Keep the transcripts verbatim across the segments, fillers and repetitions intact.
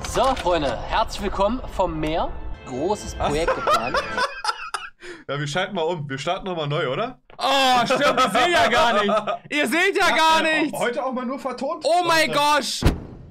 So, Freunde, herzlich willkommen vom Meer. Großes Projekt geplant. Ja, wir schalten mal um. Wir starten nochmal neu, oder? Oh, stimmt, ihr seht ja gar nichts. Ihr seht ja gar ja, nichts. Heute auch mal nur vertont. Oh mein Gott.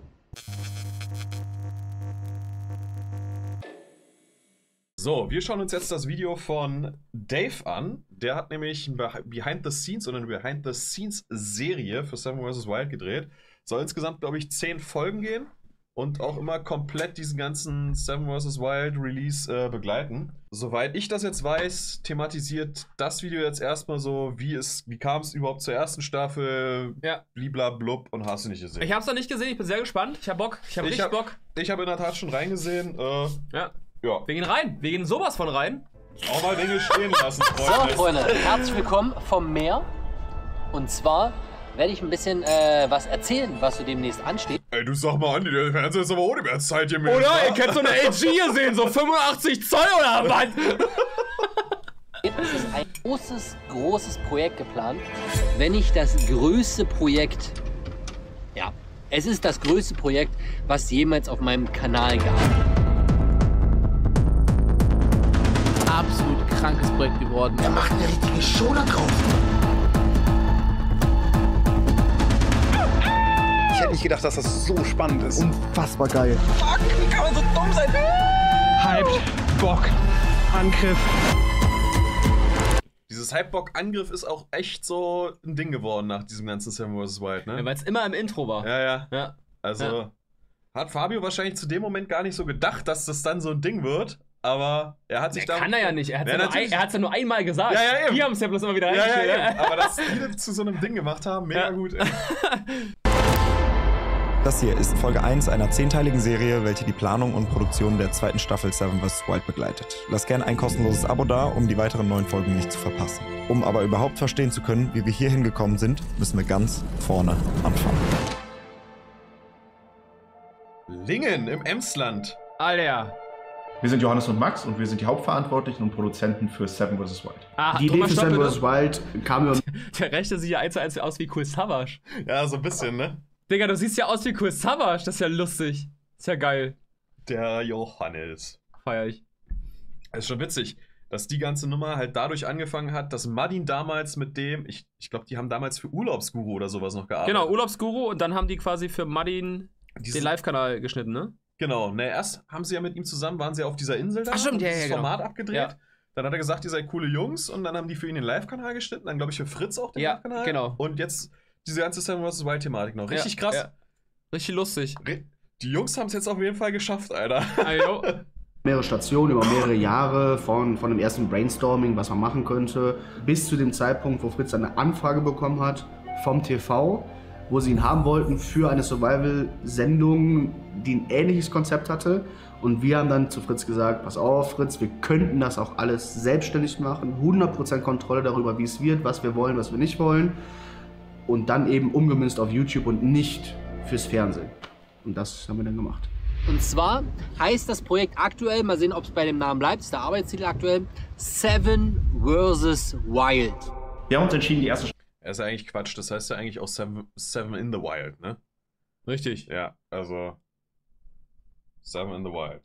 So, wir schauen uns jetzt das Video von Dave an. Der hat nämlich ein Behind the Scenes und eine Behind the Scenes Serie für Seven versus. Wild gedreht. Soll insgesamt, glaube ich, zehn Folgen gehen und auch immer komplett diesen ganzen Seven versus. Wild Release äh, begleiten. Soweit ich das jetzt weiß, thematisiert das Video jetzt erstmal so, wie es, wie kam es überhaupt zur ersten Staffel, ja. Bliblablub, und hast du nicht gesehen. Ich hab's noch nicht gesehen, ich bin sehr gespannt. Ich hab Bock, ich hab ich richtig hab, Bock. Ich habe in der Tat schon reingesehen. Äh, ja. Ja. Wir gehen rein. Wir gehen sowas von rein. Auch mal Dinge stehen lassen, Freunde. So, Freunde, herzlich willkommen vom Meer. Und zwar werde ich ein bisschen äh, was erzählen, was so demnäst ansteht. Ey, du sag mal an, der Fernseher ist aber ohne mehr Zeit hier mit. Oder? Ihr könnt so eine L G hier sehen, so fünfundachtzig Zoll oder was? Es ist ein großes, großes Projekt geplant. Wenn nicht das größte Projekt. Ja, es ist das größte Projekt, was jemals auf meinem Kanal gab. Absolut krankes Projekt geworden. Er macht eine richtige Show da drauf. Ich hätte nicht gedacht, dass das so spannend ist. Unfassbar geil. Fuck, wie kann man so dumm sein? Hyped, Bock, Angriff. Dieses Hypebock-Angriff ist auch echt so ein Ding geworden nach diesem ganzen Seven versus. Wild, ne? Ja, weil es immer im Intro war. Ja, ja. ja. Also ja. Hat Fabio wahrscheinlich zu dem Moment gar nicht so gedacht, dass das dann so ein Ding wird. Aber er hat sich da. Kann er ja nicht. Er hat es ja, ja, ein, ja nur einmal gesagt. Ja, ja, eben. Die haben es ja bloß immer wieder ja, reingestellt. ja, ja. Aber dass die zu so einem Ding gemacht haben, mega ja. gut. Ey. Das hier ist Folge eins einer zehnteiligen Serie, welche die Planung und Produktion der zweiten Staffel Seven versus. Wild begleitet. Lass gerne ein kostenloses Abo da, um die weiteren neun Folgen nicht zu verpassen. Um aber überhaupt verstehen zu können, wie wir hier hingekommen sind, müssen wir ganz vorne anfangen. Lingen im Emsland. Alter. Wir sind Johannes und Max und wir sind die Hauptverantwortlichen und Produzenten für Seven versus. Wild. Ah, die Idee für Seven versus. Wild kam über... Der rechte sieht ja eins zu eins aus wie Kool Savas. Ja, so ein bisschen, ne? Digga, du siehst ja aus wie Kool Savas. Das ist ja lustig. Das ist ja geil. Der Johannes. Feier ich. Das ist schon witzig, dass die ganze Nummer halt dadurch angefangen hat, dass Madin damals mit dem, ich, ich glaube, die haben damals für Urlaubsguru oder sowas noch gearbeitet. Genau, Urlaubsguru, und dann haben die quasi für Madin Diese, den Live-Kanal geschnitten, ne? Genau, ne, erst haben sie ja mit ihm zusammen, waren sie auf dieser Insel da, Ach, stimmt, und ja, dieses ja, genau. Format abgedreht. Ja. Dann hat er gesagt, ihr seid coole Jungs, und dann haben die für ihn den Live-Kanal geschnitten, dann glaube ich für Fritz auch den ja, Live-Kanal. Genau. Und jetzt diese ganze Seven versus. Wild-Thematik noch. Richtig ja, krass. Ja. Richtig lustig. Die Jungs haben es jetzt auf jeden Fall geschafft, Alter. Ayo. Mehrere Stationen über mehrere Jahre, von, von dem ersten Brainstorming, was man machen könnte, bis zu dem Zeitpunkt, wo Fritz eine Anfrage bekommen hat vom T V, wo sie ihn haben wollten für eine Survival-Sendung, die ein ähnliches Konzept hatte. Und wir haben dann zu Fritz gesagt, pass auf Fritz, wir könnten das auch alles selbstständig machen, hundert Prozent Kontrolle darüber, wie es wird, was wir wollen, was wir nicht wollen. Und dann eben umgemünzt auf YouTube und nicht fürs Fernsehen. Und das haben wir dann gemacht. Und zwar heißt das Projekt aktuell, mal sehen, ob es bei dem Namen bleibt, ist der Arbeitstitel aktuell, Seven versus. Wild. Wir haben uns entschieden, die erste Er ist ja eigentlich Quatsch, das heißt ja eigentlich auch Seven, Seven in the Wild, ne? Richtig. Ja, also Seven in the Wild.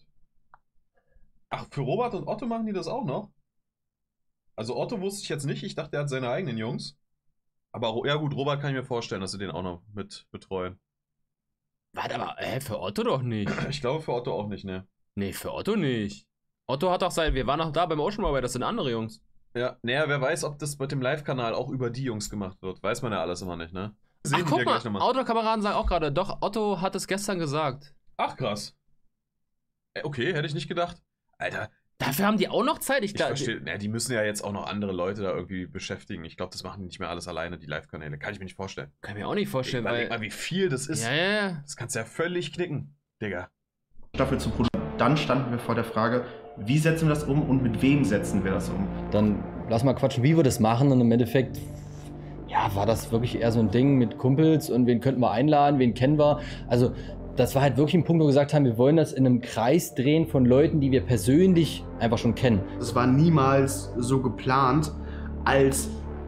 Ach, für Robert und Otto machen die das auch noch? Also Otto wusste ich jetzt nicht, ich dachte, er hat seine eigenen Jungs. Aber ja gut, Robert kann ich mir vorstellen, dass sie den auch noch mit betreuen. Warte, aber äh, für Otto doch nicht. Ich glaube für Otto auch nicht, ne? Nee, für Otto nicht. Otto hat doch sein, wir waren noch da beim Ocean Warrior, das sind andere Jungs. Ja, naja, wer weiß, ob das mit dem Live-Kanal auch über die Jungs gemacht wird. Weiß man ja alles immer nicht, ne? Sehen Ach, guck mal, Autokameraden sagen auch gerade, doch, Otto hat es gestern gesagt. Ach, krass. Okay, hätte ich nicht gedacht. Alter. Dafür haben die auch noch Zeit? Ich, ich verstehe, na, die müssen ja jetzt auch noch andere Leute da irgendwie beschäftigen. Ich glaube, das machen die nicht mehr alles alleine, die Live-Kanäle. Kann ich mir nicht vorstellen. Kann ich mir auch nicht vorstellen, Überleg weil... mal, wie viel das ist. Ja, ja, ja. Das kannst du ja völlig knicken, Digga. Staffel zu produzieren. Dann standen wir vor der Frage, wie setzen wir das um und mit wem setzen wir das um? Dann lass mal quatschen, wie wir das machen, und im Endeffekt, ja, war das wirklich eher so ein Ding mit Kumpels und wen könnten wir einladen, wen kennen wir. Also das war halt wirklich ein Punkt, wo wir gesagt haben, wir wollen das in einem Kreis drehen von Leuten, die wir persönlich einfach schon kennen. Es war niemals so geplant, als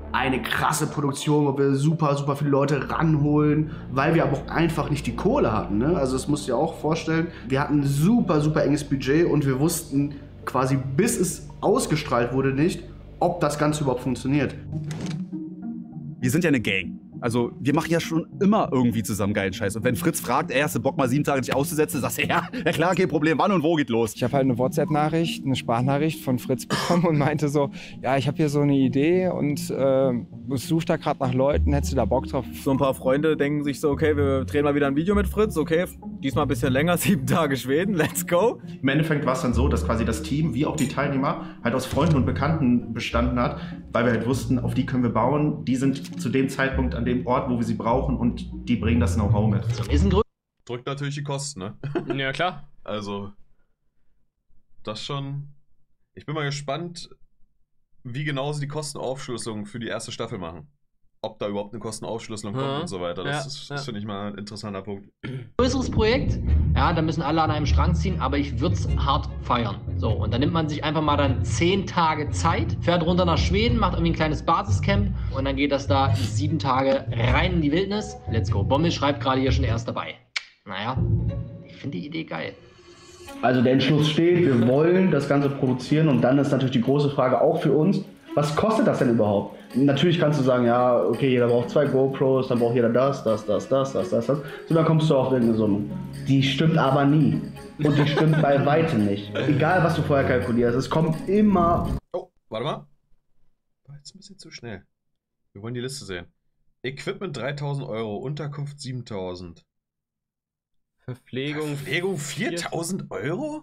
eine krasse Produktion, wo wir super, super viele Leute ranholen, weil wir aber auch einfach nicht die Kohle hatten. Ne? Also das musst du dir auch vorstellen, wir hatten ein super, super enges Budget und wir wussten quasi, bis es ausgestrahlt wurde, nicht, ob das Ganze überhaupt funktioniert. Wir sind ja eine Gang. Also wir machen ja schon immer irgendwie zusammen geilen Scheiß. Und wenn Fritz fragt, ey, hast du Bock mal sieben Tage dich auszusetzen, sagst du, ja, ja klar, kein Problem, wann und wo geht los? Ich habe halt eine WhatsApp-Nachricht, eine Sprachnachricht von Fritz bekommen und meinte so, ja, ich habe hier so eine Idee und äh, suche da gerade nach Leuten, hättest du da Bock drauf? So ein paar Freunde denken sich so, okay, wir drehen mal wieder ein Video mit Fritz, okay, diesmal ein bisschen länger, sieben Tage Schweden, let's go. Im Endeffekt war es dann so, dass quasi das Team, wie auch die Teilnehmer, halt aus Freunden und Bekannten bestanden hat, weil wir halt wussten, auf die können wir bauen, die sind zu dem Zeitpunkt an dem Ort, wo wir sie brauchen und die bringen das Know-how mit. Drückt natürlich die Kosten, ne? Ja, klar. Also, das schon. Ich bin mal gespannt, wie genau sie die Kostenaufschlüsselung für die erste Staffel machen. Ob da überhaupt eine Kostenaufschlüsselung kommt Ja. und so weiter. Das Ja, ist, ja. das finde ich mal ein interessanter Punkt. Größeres Projekt, ja, da müssen alle an einem Strang ziehen, aber ich würde es hart feiern. So, und dann nimmt man sich einfach mal dann zehn Tage Zeit, fährt runter nach Schweden, macht irgendwie ein kleines Basiscamp und dann geht das da sieben Tage rein in die Wildnis. Let's go. Bommel schreibt gerade hier schon erst dabei. Naja, ich finde die Idee geil. Also der Entschluss steht, wir wollen das Ganze produzieren und dann ist natürlich die große Frage auch für uns, was kostet das denn überhaupt? Natürlich kannst du sagen, ja, okay, jeder braucht zwei GoPros, dann braucht jeder das, das, das, das, das, das, das. So, dann kommst du auf irgendeine Summe. Die stimmt aber nie. Und die stimmt bei weitem nicht. Egal, was du vorher kalkulierst, es kommt immer... Oh, warte mal. War jetzt ein bisschen zu schnell. Wir wollen die Liste sehen. Equipment dreitausend Euro, Unterkunft siebentausend. Verpflegung. Verpflegung viertausend Euro?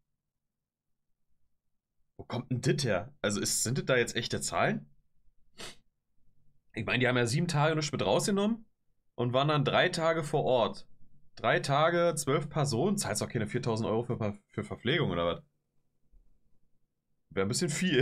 Wo kommt denn das her? Also ist, sind das da jetzt echte Zahlen? Ich meine, die haben ja sieben Tage nichts mit rausgenommen und waren dann drei Tage vor Ort. Drei Tage, zwölf Personen. Zahlst doch keine viertausend Euro für, Ver- für Verpflegung oder was? Wäre ein bisschen viel.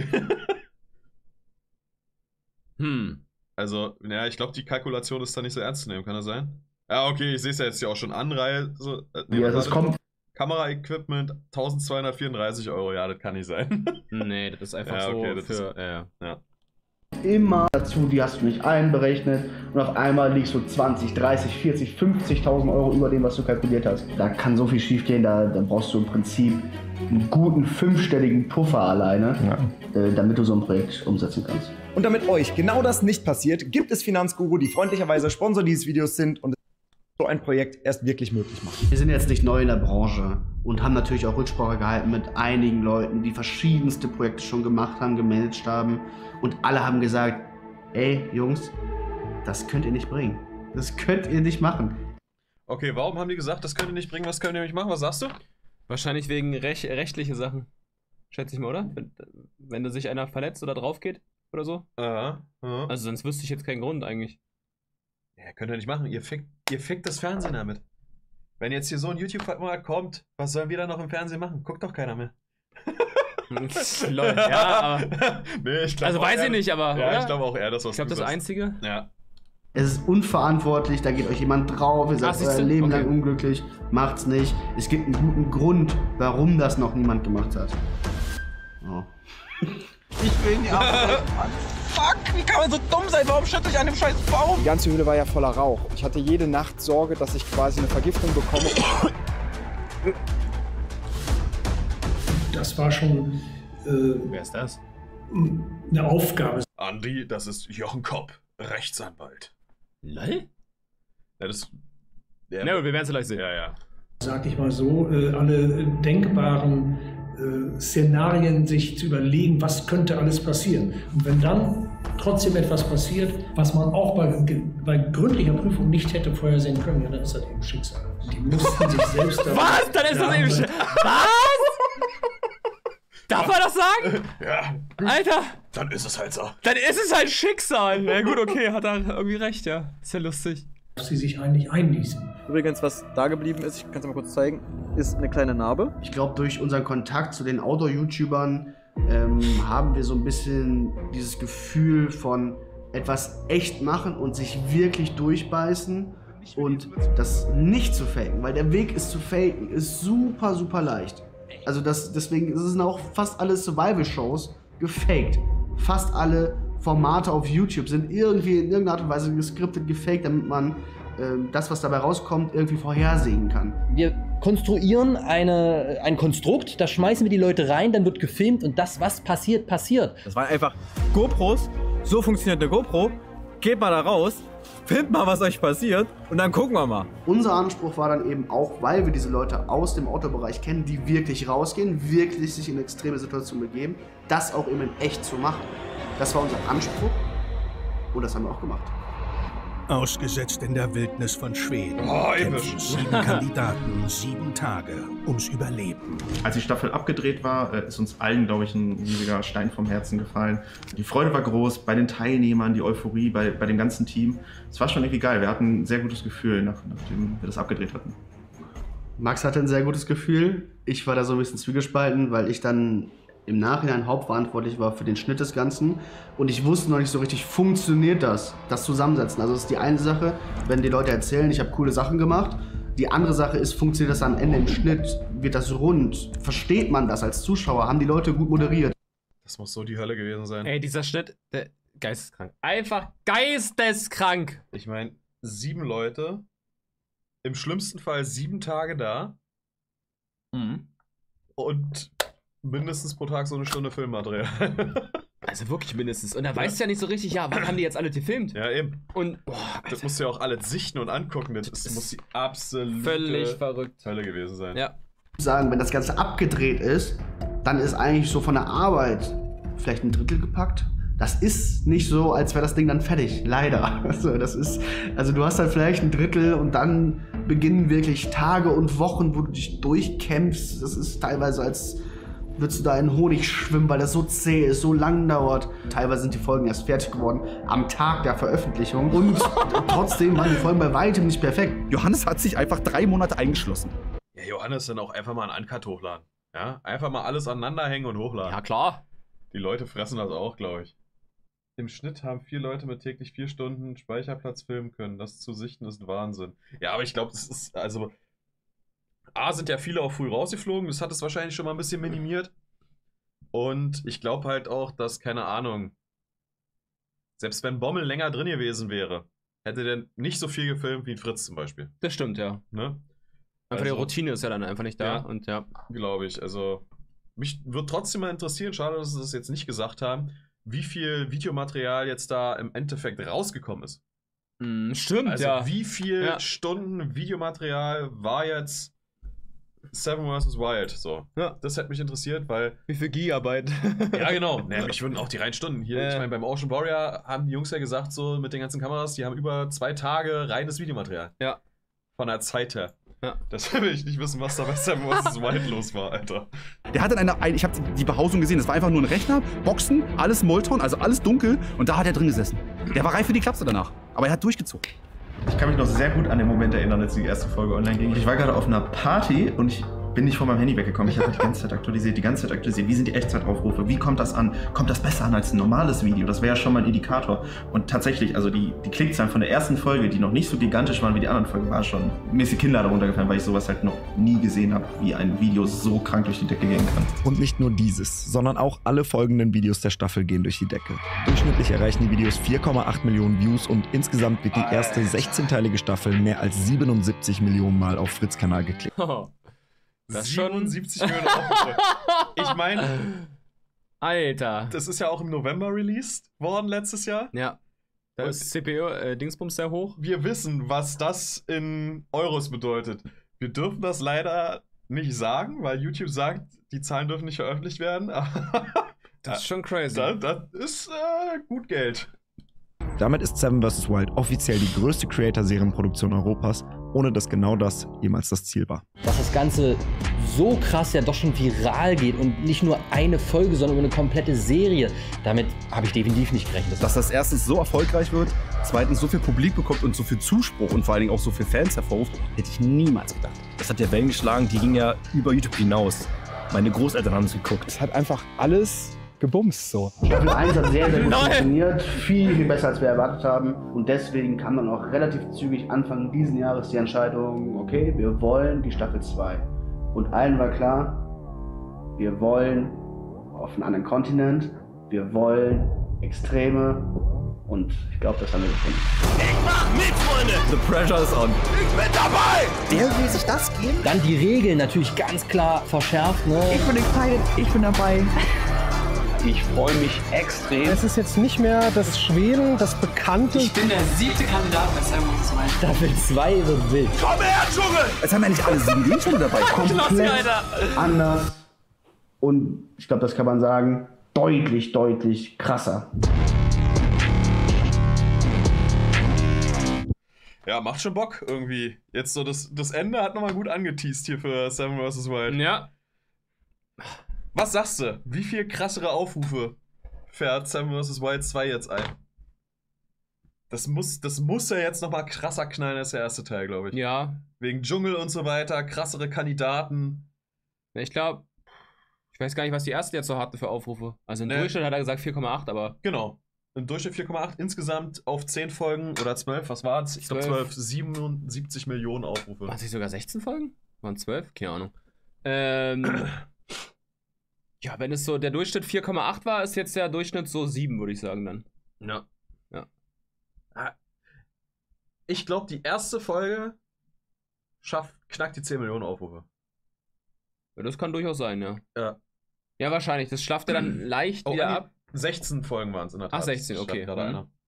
Hm. Also, naja, ich glaube, die Kalkulation ist da nicht so ernst zu nehmen. Kann das sein? Ja, okay, ich sehe es ja jetzt ja auch schon Anreihe. So, äh, nee, Ja, was das war kommt... Kamera-Equipment eintausendzweihundertvierunddreißig Euro. Ja, das kann nicht sein. Nee, das ist einfach Ja, okay, so das für. ist- ja. Ja. immer dazu, die hast du nicht einberechnet und auf einmal liegst du zwanzig, dreißig, vierzig, fünfzigtausend Euro über dem, was du kalkuliert hast. Da kann so viel schief gehen, da, da brauchst du im Prinzip einen guten fünfstelligen Puffer alleine, äh, damit du so ein Projekt umsetzen kannst. Und damit euch genau das nicht passiert, gibt es Finanzguru, die freundlicherweise Sponsor dieses Videos sind und so ein Projekt erst wirklich möglich machen. Wir sind jetzt nicht neu in der Branche und haben natürlich auch Rücksprache gehalten mit einigen Leuten, die verschiedenste Projekte schon gemacht haben, gemanagt haben und alle haben gesagt, ey Jungs, das könnt ihr nicht bringen. Das könnt ihr nicht machen. Okay, warum haben die gesagt, das könnt ihr nicht bringen, was könnt ihr nicht machen? Was sagst du? Wahrscheinlich wegen rech rechtliche Sachen. Schätze ich mal, oder? Wenn, wenn da sich einer verletzt oder drauf geht oder so. Aha, aha. Also sonst wüsste ich jetzt keinen Grund eigentlich. Ja, könnt ihr nicht machen. Ihr fickt, ihr fickt das Fernsehen damit. Wenn jetzt hier so ein YouTube-Format kommt, was sollen wir dann noch im Fernsehen machen? Guckt doch keiner mehr. Lol, ja, aber. Nee, ich glaub Also auch weiß eher- ich nicht, aber. Ja, oder? ich glaube auch eher, das was Ich glaube, du das sagst. Einzige. Ja. Es ist unverantwortlich, da geht euch jemand drauf, ihr seid siehst euer du? Leben Okay. lang unglücklich, macht's nicht. Es gibt einen guten Grund, warum das noch niemand gemacht hat. Oh. Ich will nie abbremsen, Mann. Fuck, wie kann man so dumm sein? Warum schüttel ich an dem scheiß Baum? Die ganze Höhle war ja voller Rauch. Ich hatte jede Nacht Sorge, dass ich quasi eine Vergiftung bekomme. Das war schon äh, Wer ist das? eine Aufgabe. Andi, das ist Jochen Kopp, Rechtsanwalt. Lol? Ja, das. Ja, Na gut, wir werden es gleich sehen. Ja, ja. Sag ich mal so, äh, alle denkbaren äh, Szenarien sich zu überlegen, was könnte alles passieren. Und wenn dann trotzdem etwas passiert, was man auch bei, bei gründlicher Prüfung nicht hätte vorhersehen können, ja, dann ist das eben Schicksal. Die mussten sich selbst... Was? Dann ist das eben Sch Was? Darf man das sagen? Ja. Alter! Dann ist es halt so. Dann ist es halt Schicksal. Na gut, okay, hat er irgendwie recht, ja. Ist ja lustig. Sie sich eigentlich einließen. Übrigens, was da geblieben ist, ich kann es mal kurz zeigen, ist eine kleine Narbe. Ich glaube, durch unseren Kontakt zu den Outdoor-YouTubern ähm, haben wir so ein bisschen dieses Gefühl von etwas echt machen und sich wirklich durchbeißen und das nicht zu faken, weil der Weg ist zu faken, ist super, super leicht. Also das, deswegen sind auch fast alle Survival-Shows gefaked. Fast alle Formate auf YouTube sind irgendwie in irgendeiner Art und Weise geskriptet, gefaked, damit man äh, das, was dabei rauskommt, irgendwie vorhersehen kann. Wir konstruieren eine, ein Konstrukt, da schmeißen wir die Leute rein, dann wird gefilmt und das, was passiert, passiert. Das waren einfach GoPros, so funktioniert eine GoPro, geht mal da raus, filmt mal, was euch passiert und dann gucken wir mal. Unser Anspruch war dann eben auch, weil wir diese Leute aus dem Outdoor-Bereich kennen, die wirklich rausgehen, wirklich sich in extreme Situationen begeben, das auch eben in echt zu machen. Das war unser Anspruch und das haben wir auch gemacht. Ausgesetzt in der Wildnis von Schweden oh, kämpfen sieben Kandidaten sieben Tage ums Überleben. Als die Staffel abgedreht war, ist uns allen, glaube ich, ein riesiger Stein vom Herzen gefallen. Die Freude war groß bei den Teilnehmern, die Euphorie bei, bei dem ganzen Team. Es war schon irgendwie geil. Wir hatten ein sehr gutes Gefühl, nach, nachdem wir das abgedreht hatten. Max hatte ein sehr gutes Gefühl. Ich war da so ein bisschen zwiegespalten, weil ich dann im Nachhinein hauptverantwortlich war für den Schnitt des Ganzen. Und ich wusste noch nicht so richtig, funktioniert das, das Zusammensetzen. Also das ist die eine Sache, wenn die Leute erzählen, ich habe coole Sachen gemacht. Die andere Sache ist, funktioniert das am Ende im Schnitt? Wird das rund? Versteht man das als Zuschauer? Haben die Leute gut moderiert? Das muss so die Hölle gewesen sein. Ey, dieser Schnitt, der geisteskrank. Einfach geisteskrank. Ich meine, sieben Leute, im schlimmsten Fall sieben Tage da. Mhm. Und mindestens pro Tag so eine Stunde Filmmaterial. Also wirklich mindestens. Und da ja. weißt du ja nicht so richtig, ja, wann haben die jetzt alle gefilmt? Ja, eben. Und boah, das musst du ja auch alles sichten und angucken. Das, das muss die absolute völlig verrückt Hölle gewesen sein. Ja. Sagen, wenn das Ganze abgedreht ist, dann ist eigentlich so von der Arbeit vielleicht ein Drittel gepackt. Das ist nicht so, als wäre das Ding dann fertig. Leider. Also, das ist, also du hast dann vielleicht ein Drittel und dann beginnen wirklich Tage und Wochen, wo du dich durchkämpfst. Das ist teilweise, als würdest du da in Honig schwimmen, weil das so zäh ist, so lang dauert. Teilweise sind die Folgen erst fertig geworden am Tag der Veröffentlichung. Und trotzdem waren die Folgen bei weitem nicht perfekt. Johannes hat sich einfach drei Monate eingeschlossen. Ja, Johannes dann auch einfach mal einen Uncut hochladen. Ja, einfach mal alles aneinanderhängen und hochladen. Ja, klar. Die Leute fressen das auch, glaube ich. Im Schnitt haben vier Leute mit täglich vier Stunden Speicherplatz filmen können. Das zu sichten ist Wahnsinn. Ja, aber ich glaube, das ist, also A, sind ja viele auch früh rausgeflogen, das hat es wahrscheinlich schon mal ein bisschen minimiert. Und ich glaube halt auch, dass, keine Ahnung, selbst wenn Bommel länger drin gewesen wäre, hätte der nicht so viel gefilmt wie Fritz zum Beispiel. Das stimmt, ja. Ne? Einfach also, die Routine ist ja dann einfach nicht da. Ja, und ja. Glaube ich. Also, mich würde trotzdem mal interessieren, schade, dass sie das jetzt nicht gesagt haben, wie viel Videomaterial jetzt da im Endeffekt rausgekommen ist. Mm, stimmt, also, ja. wie viel ja. Stunden Videomaterial war jetzt Seven versus. Wild, so. Ja, das hätte mich interessiert, weil... Wie viel Gigabyte? Ja, genau. Nee, mich würden auch die reinen Stunden hier... Äh. Ich meine, beim Ocean Warrior haben die Jungs ja gesagt, so mit den ganzen Kameras, die haben über zwei Tage reines Videomaterial. Ja. Von der Zeit her. Ja. Das will ich nicht wissen, was da bei Seven versus. Wild los war, Alter. Der hat dann eine... Ich habe die Behausung gesehen, das war einfach nur ein Rechner, Boxen, alles Molton, also alles dunkel und da hat er drin gesessen. Der war reif für die Klapse danach, aber er hat durchgezogen. Ich kann mich noch sehr gut an den Moment erinnern, als die erste Folge online ging. Ich war gerade auf einer Party und ich bin nicht von meinem Handy weggekommen. Ich habe die ganze Zeit aktualisiert, die ganze Zeit aktualisiert. Wie sind die Echtzeitaufrufe? Wie kommt das an? Kommt das besser an als ein normales Video? Das wäre ja schon mal ein Indikator. Und tatsächlich, also die, die Klickzahlen von der ersten Folge, die noch nicht so gigantisch waren wie die anderen Folgen, war schon mir ist die Kinnlade runtergefallen, weil ich sowas halt noch nie gesehen habe, wie ein Video so krank durch die Decke gehen kann. Und nicht nur dieses, sondern auch alle folgenden Videos der Staffel gehen durch die Decke. Durchschnittlich erreichen die Videos vier Komma acht Millionen Views und insgesamt wird die erste sechzehnteilige Staffel mehr als siebenundsiebzig Millionen Mal auf Fritz' Kanal geklickt. Oh. Das siebenundsiebzig Millionen Aufrufe. Ich meine, Alter. Das ist ja auch im November released worden letztes Jahr. Ja. Da Und ist C P U-Dingsbums sehr hoch. Wir wissen, was das in Euros bedeutet. Wir dürfen das leider nicht sagen, weil YouTube sagt, die Zahlen dürfen nicht veröffentlicht werden. Das ist schon crazy. Das, das ist äh, gut Geld. Damit ist Seven versus. Wild offiziell die größte Creator-Serienproduktion Europas, ohne dass genau das jemals das Ziel war. Dass das Ganze so krass ja doch schon viral geht und nicht nur eine Folge, sondern eine komplette Serie, damit habe ich definitiv nicht gerechnet. Dass das erstens so erfolgreich wird, zweitens so viel Publik bekommt und so viel Zuspruch und vor allen Dingen auch so viel Fans hervorruft, hätte ich niemals gedacht. Das hat ja Wellen geschlagen, die ging ja über YouTube hinaus. Meine Großeltern haben es geguckt. Es hat einfach alles gebumst so. Staffel eins hat sehr, sehr gut funktioniert, viel, viel besser als wir erwartet haben und deswegen kam dann auch relativ zügig Anfang diesen Jahres die Entscheidung, okay, wir wollen die Staffel zwei. Und allen war klar, wir wollen auf einen anderen Kontinent, wir wollen Extreme. Und ich glaube, das haben wir gefunden. Ich mach mit, Freunde! The pressure is on. Ich bin dabei! Der will sich das geben? Dann die Regeln natürlich ganz klar verschärft. Ne? Ich bin excited, ich bin dabei. Ich freue mich extrem. Es ist jetzt nicht mehr das Schweden, das Bekannte. Ich bin der siebte Kandidat bei Seven vs. Wild. Staffel zwei wird wild. Komm her, Dschungel! Jetzt haben wir nicht alle sieben Games schon dabei. Komplett anders. Und ich glaube, das kann man sagen, deutlich, deutlich krasser. Ja, macht schon Bock irgendwie. Jetzt so das, das Ende hat nochmal gut angeteased hier für Seven versus. Wild. Ja. Was sagst du? Wie viel krassere Aufrufe fährt Seven versus. Wild zwei jetzt ein? Das muss, das muss ja jetzt nochmal krasser knallen als der erste Teil, glaube ich. Ja. Wegen Dschungel und so weiter, krassere Kandidaten. Ich glaube, ich weiß gar nicht, was die erste jetzt so hatte für Aufrufe. Also im Nee. Durchschnitt hat er gesagt vier Komma acht, aber... Genau. Im Durchschnitt vier Komma acht, insgesamt auf zehn Folgen oder zwölf, was war es? Ich glaube zwölf, siebenundsiebzig Millionen Aufrufe. Waren es nicht sogar sechzehn Folgen? Waren zwölf? Keine Ahnung. Ähm, ja, wenn es so der Durchschnitt vier Komma acht war, ist jetzt der Durchschnitt so sieben, würde ich sagen dann. Ja. Ja. Ich glaube, die erste Folge schafft, knackt die zehn Millionen Aufrufe. Ja, das kann durchaus sein, ja. Ja. Ja, wahrscheinlich. Das schlafft er dann leicht Oh, wieder nee, ab. sechzehn Folgen waren es in der Tat. Ach, sechzehn, okay. Gerade Mhm. einer.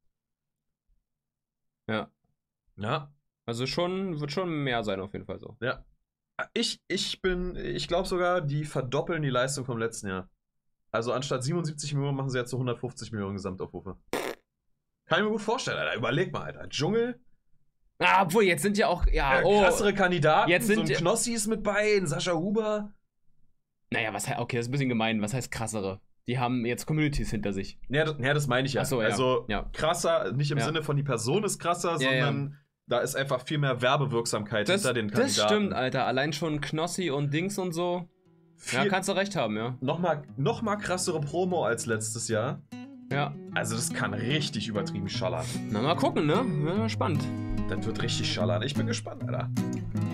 Ja. Ja. Also schon, wird schon mehr sein auf jeden Fall so. Ja. Ich, ich bin, ich glaube sogar, die verdoppeln die Leistung vom letzten Jahr. Also anstatt siebenundsiebzig Millionen machen sie jetzt so hundertfünfzig Millionen Gesamtaufrufe. Kann ich mir gut vorstellen, Alter. Überleg mal, Alter. Dschungel. Ah, obwohl, jetzt sind ja auch, ja, Äh, oh. krassere Kandidaten. Jetzt sind so ein ja- Knossi ist mit bei, ein Sascha Huber. Naja, was heißt, okay, das ist ein bisschen gemein. Was heißt krassere? Die haben jetzt Communities hinter sich. Ja, das, ja, das meine ich ja. Ach so, ja. Also Ja. krasser, nicht im Ja. Sinne von die Person ist krasser, Ja, ja. sondern da ist einfach viel mehr Werbewirksamkeit Das, hinter den Kandidaten. das stimmt, Alter. Allein schon Knossi und Dings und so. Ja, Viel- kannst du recht haben, ja. Nochmal noch mal krassere Promo als letztes Jahr. Ja. Also das kann richtig übertrieben schallern. Na, mal gucken, ne? Ja, spannend. Das wird richtig schallern. Ich bin gespannt, Alter.